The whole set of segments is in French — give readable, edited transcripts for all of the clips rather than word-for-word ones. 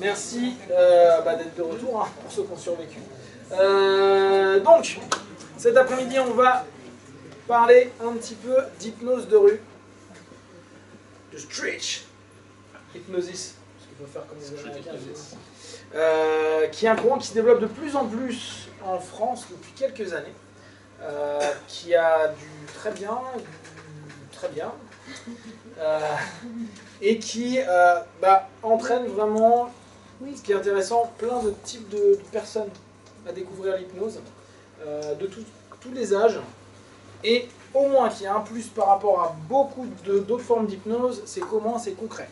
Merci d'être de retour, hein, pour ceux qui ont survécu. Donc, cet après-midi, on va parler un petit peu d'hypnose de rue. De street hypnosis, parce qu'il faut faire comme les Américains disent. Qui est un courant qui se développe de plus en plus en France depuis quelques années, qui a du très bien, et qui entraîne vraiment, ce qui est intéressant, plein de types de personnes à découvrir l'hypnose, de tous les âges, et au moins qu'il y a un plus par rapport à beaucoup d'autres formes d'hypnose, c'est comment c'est concret.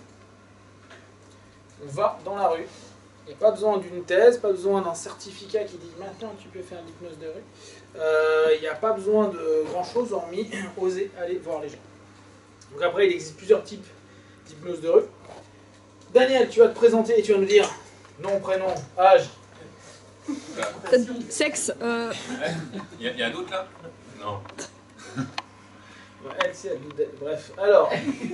On va dans la rue, il n'y a pas besoin d'une thèse, pas besoin d'un certificat qui dit maintenant tu peux faire l'hypnose de rue, il n'y a pas besoin de grand chose hormis oser aller voir les gens. Donc après il existe plusieurs types d'hypnose de rue. Daniel, tu vas te présenter et tu vas nous dire nom, prénom, âge. Sexe. Il y a un doute là? Non. Elle, c'est bref, alors.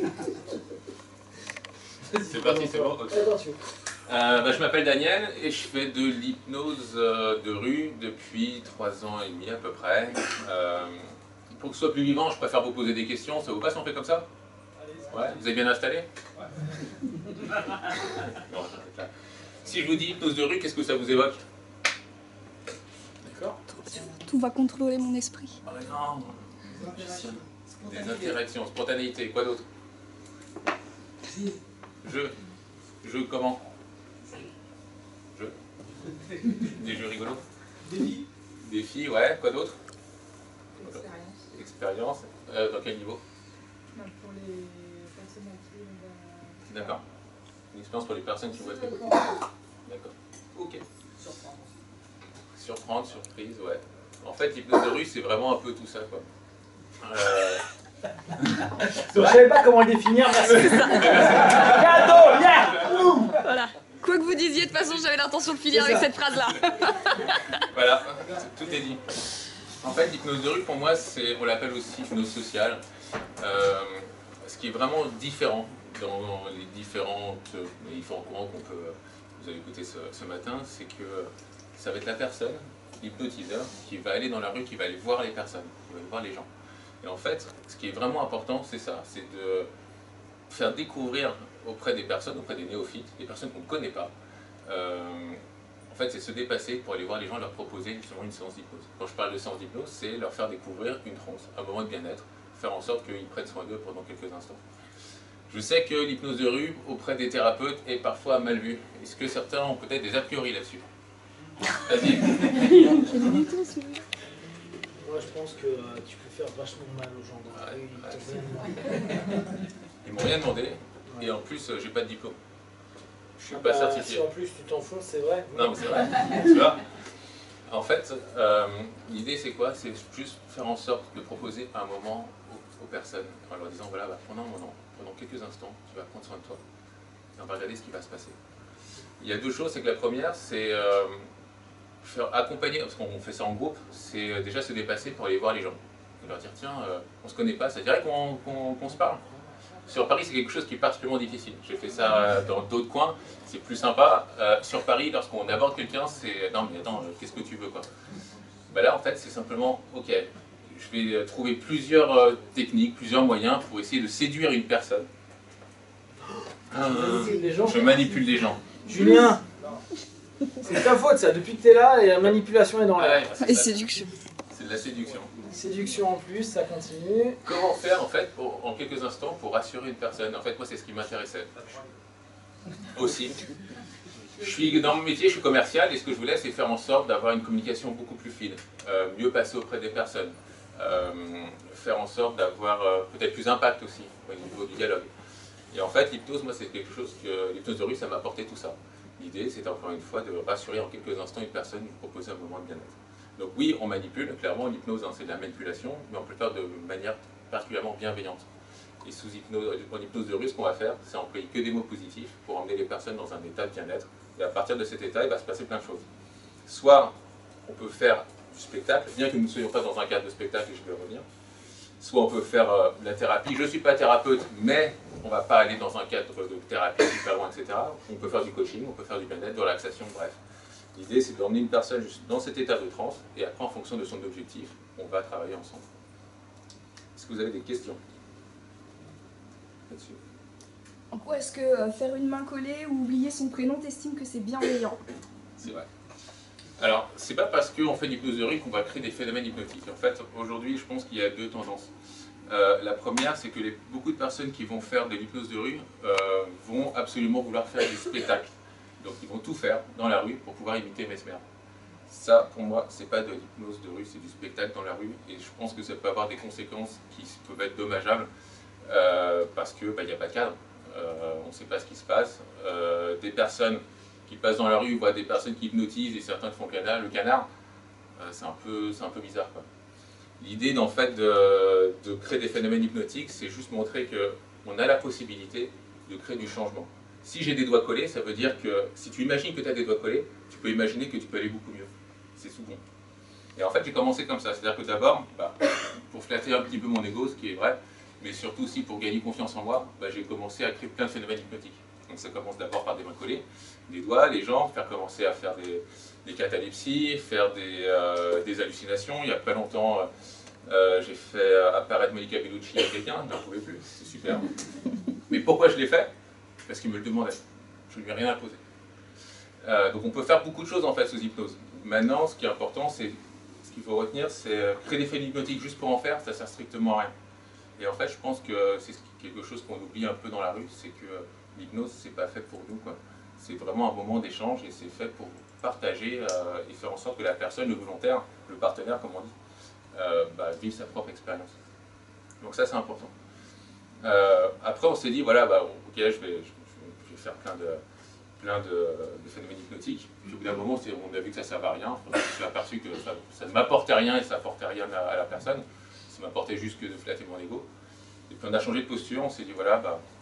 C'est parti, c'est bon. Okay. Attention. Je m'appelle Daniel et je fais de l'hypnose de rue depuis 3 ans et demi à peu près. Pour que ce soit plus vivant, je préfère vous poser des questions. Ça vous passe, on fait comme ça? Ouais, vous êtes bien installé? Non, si je vous dis hypnose de rue, qu'est-ce que ça vous évoque? D'accord. Tout va contrôler mon esprit. Oh non. Des interactions, spontanéité, quoi d'autre? Jeu comment? Jeu. Des jeux rigolos? Défi, ouais, quoi d'autre? Expérience. Dans quel niveau? Pour les personnes à qui on va... D'accord. Une expérience pour les personnes qui vont être écoutées. D'accord. Ok. Surprendre, surprise, ouais. En fait, l'hypnose de rue, c'est vraiment un peu tout ça, quoi. Je ne savais pas comment le définir, merci. Cadeau, yeah. Voilà. Quoi que vous disiez, de toute façon, j'avais l'intention de finir avec cette phrase-là. Voilà, tout est dit. En fait, l'hypnose de rue, pour moi, on l'appelle aussi hypnose sociale. Ce qui est vraiment différent dans les différents courants vous avez écouté ce matin, c'est que ça va être la personne, l'hypnotiseur, qui va aller dans la rue, qui va aller voir les personnes, qui va aller voir les gens. Et en fait, ce qui est vraiment important, c'est ça, c'est de faire découvrir auprès des personnes, auprès des néophytes, des personnes qu'on ne connaît pas. En fait, c'est se dépasser pour aller voir les gens, leur proposer justement une séance d'hypnose. Quand je parle de séance d'hypnose, c'est leur faire découvrir une transe, un moment de bien-être, faire en sorte qu'ils prennent soin d'eux pendant quelques instants. Je sais que l'hypnose de rue, auprès des thérapeutes, est parfois mal vue. Est-ce que certains ont peut-être des a priori là-dessus? Vas-y. Moi, je pense que tu peux faire vachement mal aux gens dans la rue. Ils m'ont rien demandé, et en plus, j'ai pas de diplôme. Je suis pas certifié. Si en plus tu t'enfonces, c'est vrai. Non, mais c'est vrai. Tu vois? En fait, l'idée c'est quoi? C'est juste faire en sorte de proposer un moment aux personnes, en leur disant voilà, pendant un moment, pendant quelques instants, tu vas prendre soin de toi, et on va regarder ce qui va se passer. Il y a deux choses, c'est que la première, c'est faire accompagner, parce qu'on fait ça en groupe, c'est déjà se dépasser pour aller voir les gens. Et leur dire tiens, on se connaît pas, ça dirait qu'on se parle. Sur Paris, c'est quelque chose qui est particulièrement difficile. J'ai fait ça dans d'autres coins, c'est plus sympa. Sur Paris, lorsqu'on aborde quelqu'un, c'est non mais attends, qu'est-ce que tu veux quoi? Ben là, en fait, c'est simplement ok, je vais trouver plusieurs techniques, plusieurs moyens pour essayer de séduire une personne. Je manipule les gens. Julien, c'est ta faute ça, depuis que t'es là, et la manipulation est dans l'air. Ouais, Et séduction. C'est de la séduction. Séduction en plus, ça continue. Comment faire en fait en quelques instants pour rassurer une personne? En fait, moi, c'est ce qui m'intéressait. Aussi. Dans mon métier, je suis commercial et ce que je voulais, c'est faire en sorte d'avoir une communication beaucoup plus fine, mieux passer auprès des personnes, faire en sorte d'avoir peut-être plus d'impact aussi au niveau du dialogue. Et en fait, l'hypnose, moi, c'est quelque chose que l'hypnose de rue, ça m'a apporté tout ça. L'idée, c'est encore une fois de rassurer en quelques instants une personne, de lui proposer un moment de bien-être. Donc oui, on manipule, clairement, l'hypnose, hein, c'est de la manipulation, mais on peut le faire de manière particulièrement bienveillante. Et en hypnose de rue, ce qu'on va faire, c'est employer que des mots positifs pour emmener les personnes dans un état de bien-être. Et à partir de cet état, il va se passer plein de choses. Soit on peut faire du spectacle, bien que nous ne soyons pas dans un cadre de spectacle, et je vais revenir. Soit on peut faire de la thérapie. Je ne suis pas thérapeute, mais on ne va pas aller dans un cadre de thérapie super loin, etc. On peut faire du coaching, on peut faire du bien-être, de relaxation, bref. L'idée, c'est d'emmener une personne juste dans cet état de transe, et après, en fonction de son objectif, on va travailler ensemble. Est-ce que vous avez des questions là-dessus? En quoi est-ce que faire une main collée ou oublier son prénom, t'estimes que c'est bienveillant? C'est vrai. Alors, c'est pas parce qu'on fait l'hypnose de rue qu'on va créer des phénomènes hypnotiques. En fait, aujourd'hui, je pense qu'il y a deux tendances. La première, c'est que beaucoup de personnes qui vont faire de l'hypnose de rue vont absolument vouloir faire des spectacles. Donc, ils vont tout faire dans la rue pour pouvoir imiter Mesmer. Ça, pour moi, c'est pas de l'hypnose de rue, c'est du spectacle dans la rue. Et je pense que ça peut avoir des conséquences qui peuvent être dommageables parce qu'il n'y a pas de cadre. On ne sait pas ce qui se passe. Des personnes qui passent dans la rue voient des personnes qui hypnotisent et certains font le canard. C'est un peu bizarre, quoi. L'idée en fait, de créer des phénomènes hypnotiques, c'est juste montrer qu'on a la possibilité de créer du changement. Si j'ai des doigts collés, ça veut dire que si tu imagines que tu as des doigts collés, tu peux imaginer que tu peux aller beaucoup mieux. C'est tout bon. Et en fait, j'ai commencé comme ça. C'est-à-dire que d'abord, pour flatter un petit peu mon ego, ce qui est vrai, mais surtout aussi pour gagner confiance en moi, j'ai commencé à créer plein de phénomènes hypnotiques. Donc ça commence d'abord par des mains collées, des doigts, les jambes, faire commencer à faire des catalepsies, faire des hallucinations. Il n'y a pas longtemps, j'ai fait apparaître Monica Bellucci à quelqu'un, je n'en pouvais plus, c'est super. Mais pourquoi je l'ai fait? Parce qu'il me le demandait. Je ne lui ai rien imposé. Donc on peut faire beaucoup de choses en fait sous hypnose. Maintenant, ce qui est important, ce qu'il faut retenir, c'est créer des phénomènes hypnotiques juste pour en faire, ça ne sert strictement à rien. Et en fait, je pense que c'est quelque chose qu'on oublie un peu dans la rue, c'est que l'hypnose, c'est pas fait pour nous, quoi. C'est vraiment un moment d'échange et c'est fait pour partager et faire en sorte que la personne, le volontaire, le partenaire, comme on dit, vive sa propre expérience. Donc ça, c'est important. Après, on s'est dit, voilà, ok, je vais faire plein de phénomènes hypnotiques. Puis au bout d'un moment, on a vu que ça ne servait à rien. On s'est aperçu que ça ne m'apportait rien et ça n'apportait rien à la personne. Ça m'apportait juste que de flatter mon ego. Et puis on a changé de posture, on s'est dit, voilà,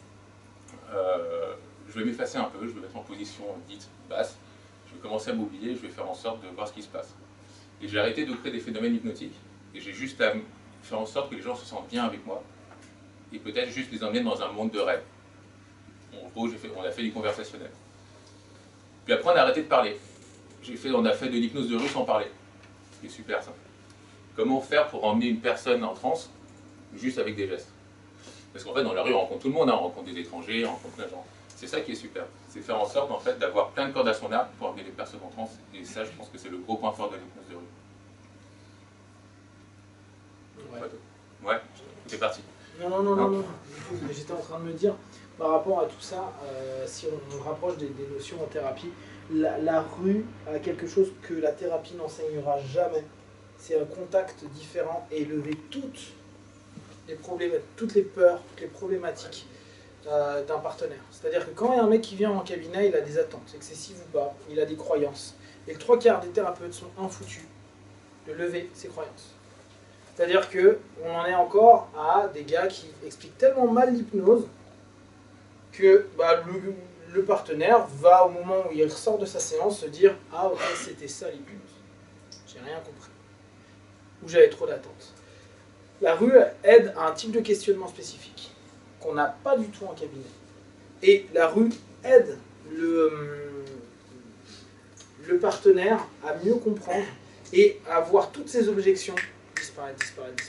je vais m'effacer un peu, je vais me mettre en position dite basse. Je vais commencer à m'oublier, je vais faire en sorte de voir ce qui se passe. Et j'ai arrêté de créer des phénomènes hypnotiques. Et j'ai juste à faire en sorte que les gens se sentent bien avec moi. Et peut-être juste les emmener dans un monde de rêve. En gros, on a fait du conversationnel. Puis après, on a arrêté de parler. On a fait de l'hypnose de rue sans parler. C'est super simple. Comment faire pour emmener une personne en transe juste avec des gestes? Parce qu'en fait, dans la rue, on rencontre tout le monde, on rencontre des étrangers, on rencontre plein de gens. C'est ça qui est super. C'est faire en sorte en fait, d'avoir plein de cordes à son arc pour emmener les personnes en transe. Et ça, je pense que c'est le gros point fort de l'hypnose de rue. Ouais, c'est parti. Non. J'étais en train de me dire, par rapport à tout ça, si on rapproche des notions en thérapie, la rue a quelque chose que la thérapie n'enseignera jamais. C'est un contact différent et lever toutes les peurs, toutes les problématiques d'un partenaire. C'est-à-dire que quand il y a un mec qui vient en cabinet, il a des attentes, excessives ou pas, il a des croyances. Et le 3/4 des thérapeutes sont infoutus de lever ces croyances. C'est-à-dire qu'on en est encore à des gars qui expliquent tellement mal l'hypnose que le partenaire va, au moment où il ressort de sa séance, se dire « Ah ok, c'était ça l'hypnose. J'ai rien compris. » Ou j'avais trop d'attentes. La rue aide à un type de questionnement spécifique qu'on n'a pas du tout en cabinet. Et la rue aide le partenaire à mieux comprendre et à voir toutes ses objections disparaître.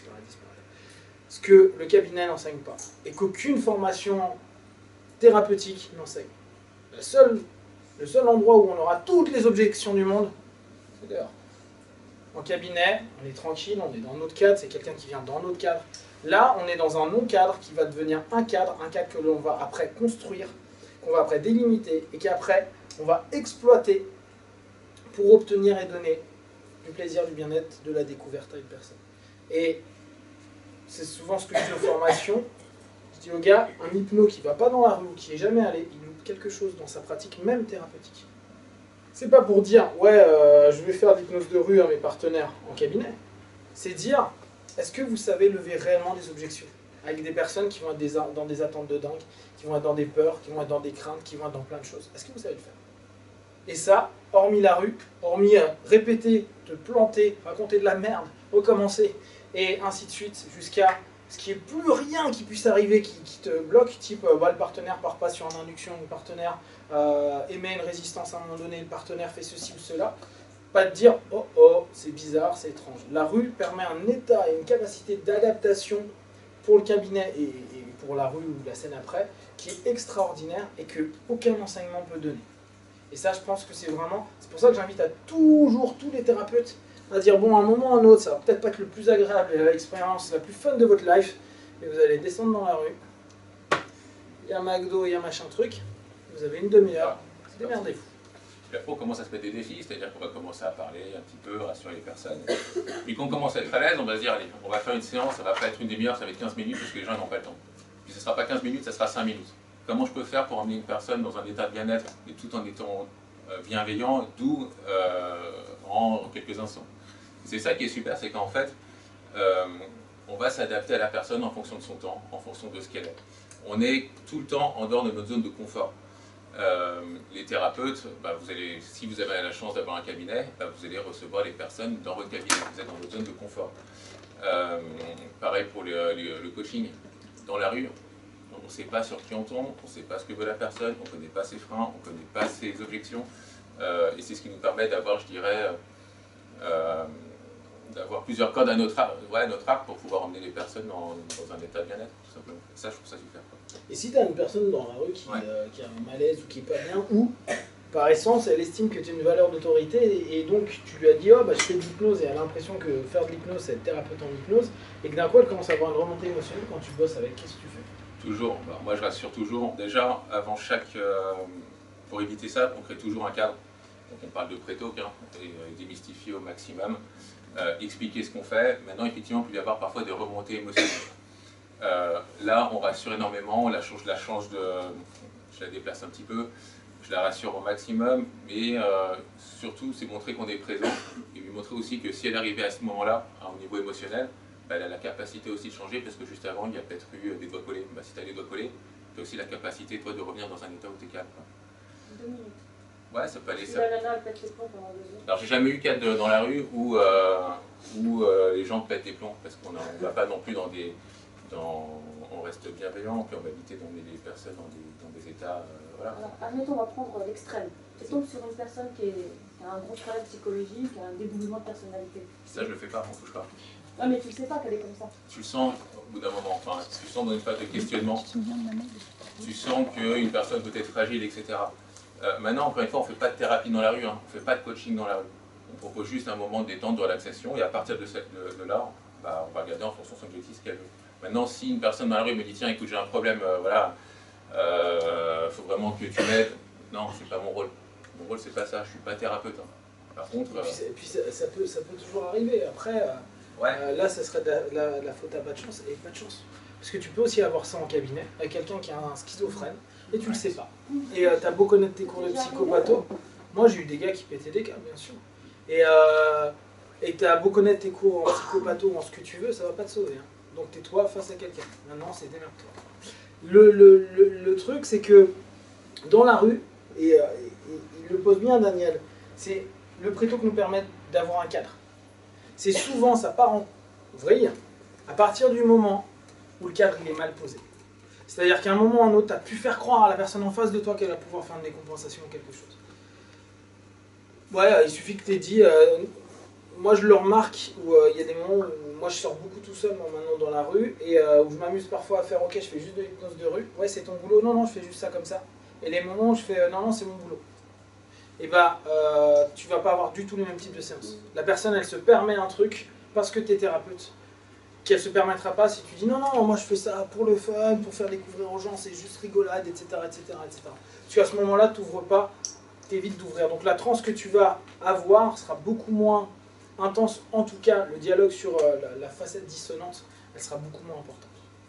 Ce que le cabinet n'enseigne pas. Et qu'aucune formation thérapeutique n'enseigne. Le seul endroit où on aura toutes les objections du monde, c'est dehors. En cabinet, on est tranquille, on est dans notre cadre, c'est quelqu'un qui vient dans notre cadre. Là, on est dans un non-cadre qui va devenir un cadre que l'on va après construire, qu'on va après délimiter, et qu'après, on va exploiter pour obtenir et donner du plaisir, du bien-être, de la découverte à une personne. Et c'est souvent ce que je dis aux formations. Je dis aux gars, un hypno qui ne va pas dans la rue ou qui n'est jamais allé, il loupe quelque chose dans sa pratique, même thérapeutique. C'est pas pour dire, ouais, je vais faire de l'hypnose de rue à mes partenaires en cabinet. C'est dire, est-ce que vous savez lever réellement des objections avec des personnes qui vont être dans des attentes de dingue, qui vont être dans des peurs, qui vont être dans des craintes, qui vont être dans plein de choses. Est-ce que vous savez le faire? Et ça, hormis la rue, hormis répéter, te planter, raconter de la merde, recommencer, et ainsi de suite, jusqu'à ce qui est plus rien qui puisse arriver qui te bloque, type le partenaire part pas sur une induction, le partenaire émet une résistance à un moment donné, le partenaire fait ceci ou cela, pas te dire oh oh c'est bizarre, c'est étrange. La rue permet un état et une capacité d'adaptation pour le cabinet et pour la rue ou la scène après qui est extraordinaire et que aucun enseignement peut donner. Et ça je pense que c'est pour ça que j'invite à toujours tous les thérapeutes à dire bon, à un moment ou à un autre, ça va peut-être pas être le plus agréable et l'expérience la plus fun de votre life, mais vous allez descendre dans la rue, il y a un McDo, il y a machin truc, vous avez une demi-heure, démerdez-vous. Puis après, on commence à se mettre des défis, c'est-à-dire qu'on va commencer à parler un petit peu, rassurer les personnes. Puis quand on commence à être à l'aise, on va se dire, allez, on va faire une séance, ça va pas être une demi-heure, ça va être 15 minutes, parce que les gens n'ont pas le temps. Puis ça sera pas 15 minutes, ça sera 5 minutes. Comment je peux faire pour emmener une personne dans un état de bien-être, et tout en étant bienveillant, doux, en quelques instants. C'est ça qui est super, c'est qu'en fait, on va s'adapter à la personne en fonction de son temps, en fonction de ce qu'elle est. On est tout le temps en dehors de notre zone de confort. Les thérapeutes, si vous avez la chance d'avoir un cabinet, vous allez recevoir les personnes dans votre cabinet, vous êtes dans votre zone de confort. Pareil pour le coaching. Dans la rue, on ne sait pas sur qui on tombe, on ne sait pas ce que veut la personne, on ne connaît pas ses freins, on ne connaît pas ses objections. Et c'est ce qui nous permet d'avoir, je dirais, d'avoir plusieurs cordes à notre arc pour pouvoir emmener les personnes dans un état de bien-être, tout simplement. Et ça, je trouve ça super. Et si tu as une personne dans la rue qui a un malaise ou qui n'est pas bien, ou par essence elle estime que tu as une valeur d'autorité et donc tu lui as dit oh bah je fais de l'hypnose et elle a l'impression que faire de l'hypnose c'est être thérapeute en hypnose et que d'un coup elle commence à avoir une remontée émotionnelle quand tu bosses avec, qu'est-ce que tu fais? Toujours, moi je rassure toujours, déjà avant pour éviter ça, on crée toujours un cadre. Donc on parle de pré-talk et démystifier au maximum, expliquer ce qu'on fait. Maintenant effectivement il peut y avoir parfois des remontées émotionnelles. Là on rassure énormément, je la déplace un petit peu, je la rassure au maximum, mais surtout c'est montrer qu'on est présent et lui montrer aussi que si elle arrivait à ce moment-là, au niveau émotionnel, elle a la capacité aussi de changer parce que juste avant il y a peut-être eu des doigts collés. Si tu as les doigts collés, tu as aussi la capacité toi de revenir dans un état où tu es calme. 2 minutes. Ouais, ça peut aller. Si la nana elle pète les plombs pendant 2 heures. Alors j'ai jamais eu cas dans la rue où les gens pètent des plombs parce qu'on ne va pas non plus on reste bienveillant, puis on va éviter d'emmener les personnes dans des états. Voilà. Alors, admettons, on va prendre l'extrême. Tu tombes sur une personne qui a un gros problème psychologique, qui a un dédoublement de personnalité. Ça, je le fais pas, on touche pas. Non, mais tu ne sais pas qu'elle est comme ça. Tu le sens au bout d'un moment, enfin, tu le sens dans une phase de questionnement. Tu sens qu'une personne peut être fragile, etc. Maintenant, encore une fois, on ne fait pas de thérapie dans la rue, on ne fait pas de coaching dans la rue. On propose juste un moment de détente, de relaxation, et à partir de là, on va regarder en fonction de son objectif ce qu'elle veut. Maintenant, si une personne dans la rue me dit tiens, écoute, j'ai un problème, faut vraiment que tu m'aides. Non, c'est pas mon rôle. Mon rôle, c'est pas ça. Je suis pas thérapeute. Par contre. Et puis ça peut toujours arriver. Après, là, ça serait la faute à pas de chance et pas de chance. Parce que tu peux aussi avoir ça en cabinet avec quelqu'un qui a un schizophrène et tu le sais pas. Et t'as beau connaître tes cours de psychopatho. Moi, j'ai eu des gars qui pétaient des câbles, bien sûr. Et t'as beau connaître tes cours en psychopatho ou en ce que tu veux, ça va pas te sauver. Hein. Donc tais-toi face à quelqu'un. Maintenant, c'est démerde-toi. Le truc, c'est que dans la rue, et il le pose bien Daniel, c'est le pré-talk nous permet d'avoir un cadre. C'est souvent, ça part en vrille à partir du moment où le cadre il est mal posé. C'est-à-dire qu'à un moment ou à un autre, tu as pu faire croire à la personne en face de toi qu'elle va pouvoir faire une décompensation ou quelque chose. Ouais, il suffit que tu aies dit... moi je le remarque où il y a des moments où moi je sors beaucoup tout seul maintenant dans la rue et où je m'amuse parfois à faire ok, je fais juste de l'hypnose de rue, ouais c'est ton boulot, non je fais juste ça comme ça. Et les moments où je fais non c'est mon boulot. Et tu vas pas avoir du tout le même type de séance. La personne elle se permet un truc parce que tu es thérapeute qu'elle se permettra pas si tu dis non moi je fais ça pour le fun, pour faire découvrir aux gens, c'est juste rigolade, etc. Parce qu'à ce moment-là tu n'ouvres pas, t'évites d'ouvrir. Donc la transe que tu vas avoir sera beaucoup moins intense, en tout cas le dialogue sur la facette dissonante, elle sera beaucoup moins importante.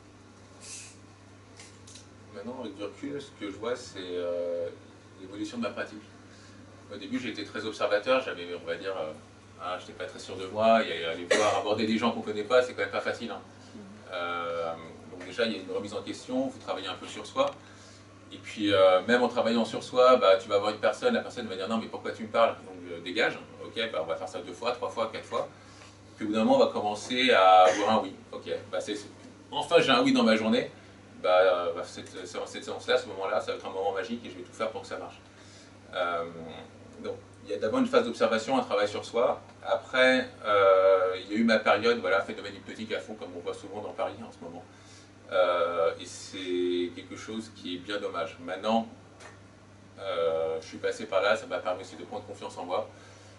Maintenant, avec du recul, ce que je vois, c'est l'évolution de ma pratique. Au début, j'ai été très observateur, j'avais, on va dire, je n'étais pas très sûr de moi, et aller voir, aborder des gens qu'on ne connaît pas, c'est quand même pas facile. Donc déjà, il y a une remise en question, il faut travailler un peu sur soi. Et puis, même en travaillant sur soi, tu vas voir une personne, la personne va dire non mais pourquoi tu me parles, donc dégage, ok, on va faire ça 2 fois, 3 fois, 4 fois. Puis au bout d'un moment, on va commencer à avoir un oui, ok, enfin j'ai un oui dans ma journée, cette séance-là, à ce moment-là, ça va être un moment magique et je vais tout faire pour que ça marche. Donc, il y a d'abord une phase d'observation, un travail sur soi. Après, il y a eu ma période, voilà, phénomène hypnotique à fond, comme on voit souvent dans Paris en ce moment. Et c'est quelque chose qui est bien dommage. Maintenant, je suis passé par là, ça m'a permis aussi de prendre confiance en moi.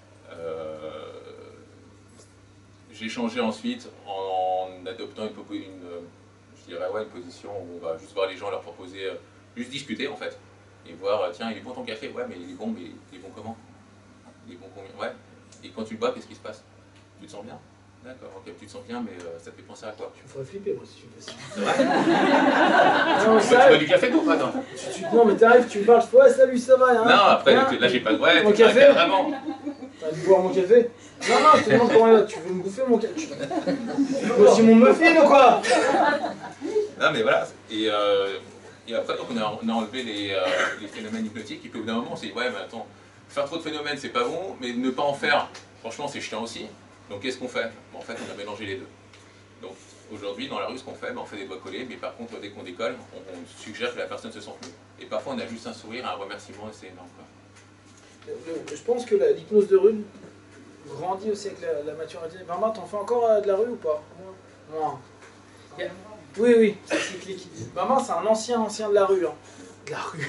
J'ai changé ensuite en adoptant une position où on va juste voir les gens, leur proposer, juste discuter en fait. Et voir, tiens, il est bon ton café? Ouais, mais il est bon comment? Il est bon combien? Ouais. Et quand tu le bois, qu'est-ce qui se passe? Tu te sens bien? D'accord, ok, tu te sens bien, mais ça te fait penser à quoi? Tu me ferais flipper, moi, si tu fais ça. C'est vrai? Non, Tu bois du café, toi, ou pas? Non, non, mais t'arrives, tu me parles, ouais, salut, ça va, hein? non après, Hein? là, j'ai pas de... Ouais, Mon tu café? t'arrêtes vraiment. T'as envie de boire mon café? Non, non, je te demande comment tu veux me bouffer mon café? Tu veux aussi mon muffin ou quoi? Non, mais voilà. Et après, donc, on a enlevé les phénomènes hypnotiques. Et puis au bout d'un moment, on s'est dit, ouais, mais attends, faire trop de phénomènes, c'est pas bon, mais ne pas en faire, franchement, c'est chiant aussi. Donc qu'est-ce qu'on fait? En fait, on a mélangé les deux. Donc aujourd'hui, dans la rue, ce qu'on fait, on fait des doigts collés, mais par contre, dès qu'on décolle, on suggère que la personne se sente mieux. Et parfois, on a juste un sourire, un remerciement, et c'est énorme, quoi. Je pense que l'hypnose de rue grandit aussi avec la maturité. Barbara, t'en fais encore de la rue ou pas? Moi. Oui, oui, c'est cyclique. Barbara, c'est un ancien de la rue. Hein. De la rue.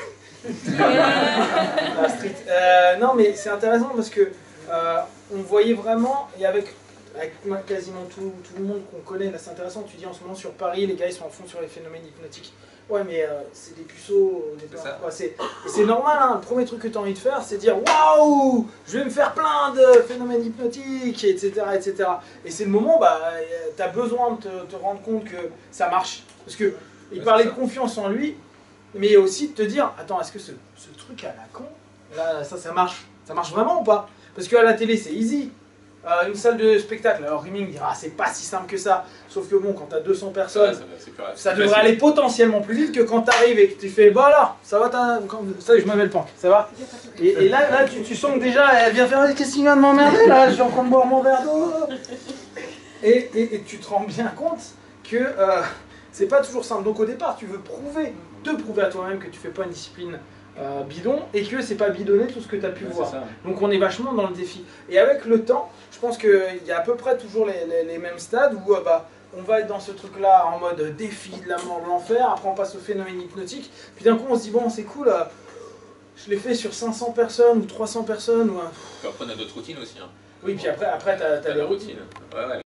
La street. Non, mais c'est intéressant parce que on voyait vraiment, et avec quasiment tout le monde qu'on connaît, là c'est intéressant, tu dis en ce moment sur Paris, les gars ils sont à fond sur les phénomènes hypnotiques. Ouais, mais c'est des puceaux, c'est normal, hein. Le premier truc que tu as envie de faire, c'est dire waouh, je vais me faire plein de phénomènes hypnotiques, etc. etc. Et c'est le moment, tu as besoin de te rendre compte que ça marche. Parce que il parlait de confiance en lui, mais aussi de te dire attends, est-ce que ce truc à la con, là, ça marche? Ça marche vraiment ou pas? Parce qu'à la télé, c'est easy. Une salle de spectacle, alors Riming dira c'est pas si simple que ça, sauf que bon, quand t'as 200 personnes, ça devrait aller potentiellement plus vite que quand t'arrives et que tu fais bah là, ça va, ça je m'appelle Pank, ça va? Et là tu sens que déjà elle vient faire qu'est-ce qu'il vient de m'emmerder là, je suis en train de boire mon verre d'eau. Et tu te rends bien compte que c'est pas toujours simple. Donc au départ, tu veux te prouver à toi-même que tu fais pas une discipline bidon et que c'est pas bidonné tout ce que tu as pu voir. Donc on est vachement dans le défi. Et avec le temps, je pense qu'il y a à peu près toujours les mêmes stades où on va être dans ce truc-là en mode défi de la mort, de l'enfer, après on passe au phénomène hypnotique, puis d'un coup on se dit bon c'est cool, je l'ai fait sur 500 personnes ou 300 personnes. Ou, Puis après on a d'autres routines aussi. Hein. Oui, puis après t'as les routines. Ouais.